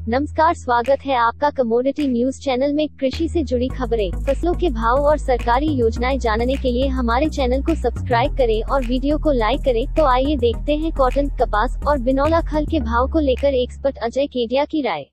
नमस्कार, स्वागत है आपका कमोडिटी न्यूज चैनल में। कृषि से जुड़ी खबरें, फसलों के भाव और सरकारी योजनाएं जानने के लिए हमारे चैनल को सब्सक्राइब करें और वीडियो को लाइक करें। तो आइए देखते हैं कॉटन, कपास और बिनौला खल के भाव को लेकर एक्सपर्ट अजय केडिया की राय।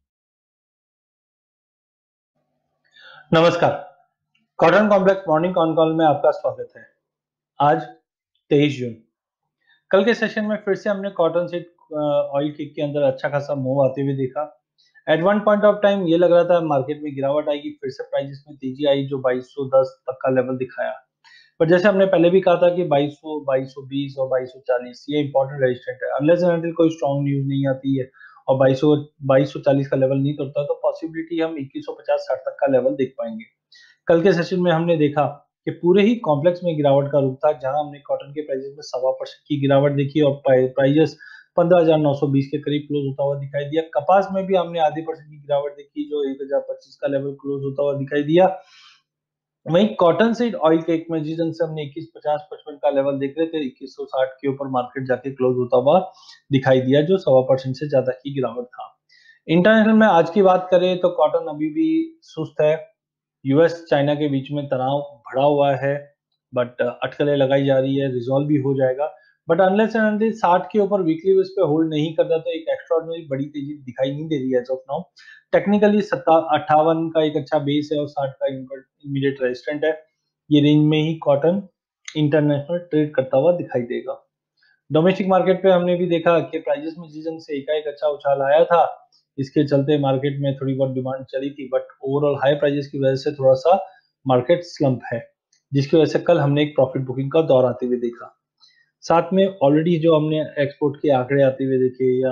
नमस्कार, cotton complex morning con call में आपका स्वागत है। आज 23 जून, कल के सेशन में फिर से हमने कॉटन सीड ऑयल किक के अंदर अच्छा खासा मूव आते हुए देखा। At one point of time ये लग रहा था मार्केट में गिरावट आएगी, फिर से प्राइसेस में तेजी आई जो 2210 तक का लेवल दिखाया। पर जैसे हमने पहले भी कहा था कि 2200, 2220 और 2240 ये इंपॉर्टेंट रेजिस्टेंट है। अनलेस एंड अनटिल कोई स्ट्रॉन्ग न्यूज नहीं आती है और 2240 का लेवल नहीं टूटता तो पॉसिबिलिटी हम 2150-60 तक का लेवल देख पाएंगे। कल के सेशन में हमने देखा कि पूरे ही कॉम्प्लेक्स में गिरावट का रुख था, जहां हमने कॉटन के प्राइसेस में 1.25% की गिरावट देखी और प्राइसेस 15,920 के करीब क्लोज होता हुआ दिखाई दिया। कपास में भी हमने आधी % की गिरावट देखी जो 1025 का लेवल क्लोज होता हुआ दिखाई दिया। वहीं कॉटन सीड ऑयल केक में जिस ढंग से हमने 2150-55 का लेवल देख रहे थे, 2160 के ऊपर मार्केट जाके क्लोज होता हुआ दिखाई दिया जो 1.25% से ज्यादा की गिरावट था। इंटरनेशनल में आज की बात करें तो कॉटन अभी भी सुस्त है। यूएस चाइना के बीच में तनाव बढ़ा हुआ है, बट अटकलें लगाई जा रही है, रिजॉल्व भी हो जाएगा। बट अनलेस एंड अनटिल 60 के ऊपर वीकली बेस पे होल्ड नहीं करता तो एक एक्स्ट्राऑर्डिनरी बड़ी तेजी दिखाई नहीं दे रही है एज ऑफ नाउ। टेक्निकली 58 का एक अच्छा बेस है और 60 का इमीडिएट रेजिस्टेंट है। ये रेंज में ही कॉटन इंटरनेशनल ट्रेड करता हुआ दिखाई देगा। डोमेस्टिक मार्केट पे हमने भी देखा कि प्राइसेस में जिस ढंग से एकाएक अच्छा उछाल आया था, इसके चलते मार्केट में थोड़ी बहुत डिमांड चली थी, बट ओवरऑल हाई प्राइसेस की वजह से थोड़ा सा मार्केट स्लम्प है, जिसकी वजह से कल हमने एक प्रॉफिट बुकिंग का दौर आते हुए देखा। साथ में ऑलरेडी जो हमने एक्सपोर्ट के आंकड़े आते हुए देखे या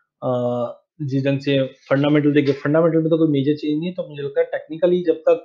जिस ढंग से फंडामेंटल देखे, फंडामेंटल में तो कोई मेजर चेंज नहीं है। तो मुझे लगता है टेक्निकली जब तक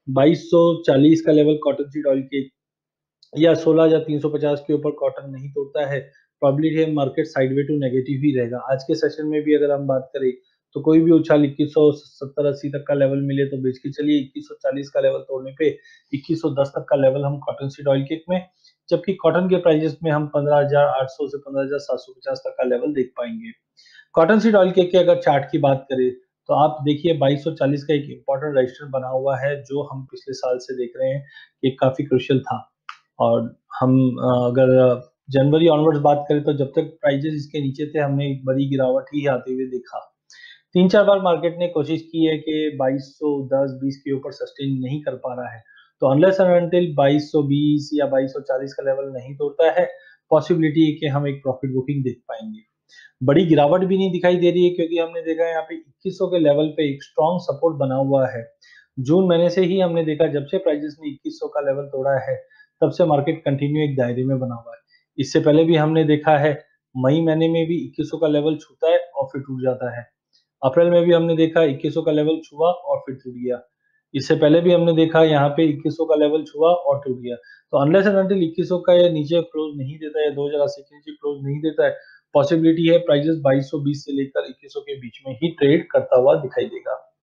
2240 का लेवल कॉटन सीड ऑयल के या 16,350 के ऊपर कॉटन नहीं तोड़ता है, प्रोबेबिलिटी है मार्केट साइडवे टू नेगेटिव ही रहेगा। आज के सेशन में भी अगर हम बात करें तो कोई भी उछाल 2170-80 तक का लेवल मिले तो बेच के चलिए। 2140 का लेवल तोड़ने पे 2110 तक का लेवल हम कॉटन सीड ऑयल किट में, जबकि कॉटन के प्राइसेस में हम 15,800 से 15,750 तक का लेवल देख पाएंगे। कॉटन सीड ऑयल केक के अगर चार्ट की बात करें तो आप देखिए 2240 का एक इंपॉर्टेंट रजिस्टर बना हुआ है जो हम पिछले साल से देख रहे हैं कि काफी क्रुशियल था। और हम अगर जनवरी ऑनवर्ड्स बात करें तो जब तक प्राइजेस इसके नीचे थे हमने एक बड़ी गिरावट ही आते हुए देखा। 3-4 बार मार्केट ने कोशिश की है कि 2210-20 के ऊपर सस्टेन नहीं कर पा रहा है। तो अनलेस एंड अनटिल 2220 या 2240 का लेवल नहीं तोड़ता है, पॉसिबिलिटी है कि हम एक प्रॉफिट बुकिंग देख पाएंगे। बड़ी गिरावट भी नहीं दिखाई दे रही है क्योंकि हमने देखा है यहाँ पे 2100 के लेवल पे एक स्ट्रॉन्ग सपोर्ट बना हुआ है। जून महीने से ही हमने देखा जब से प्राइसेस ने 2100 का लेवल तोड़ा है तब से मार्केट कंटिन्यू एक दायरे में बना हुआ है। इससे पहले भी हमने देखा है मई महीने में भी 2100 का लेवल छूता है और फिर टूट जाता है। अप्रैल में भी हमने देखा 2100 का लेवल छुआ और फिर टूट गया। इससे पहले भी हमने देखा यहाँ पे 2100 का लेवल छुआ और टूट गया। तो अनलेस एंड अनटिल 2100 का ये नीचे क्लोज नहीं देता है, 2080 के नीचे क्लोज नहीं देता है, पॉसिबिलिटी है प्राइसेस 2220 से लेकर 2100 के बीच में ही ट्रेड करता हुआ दिखाई देगा।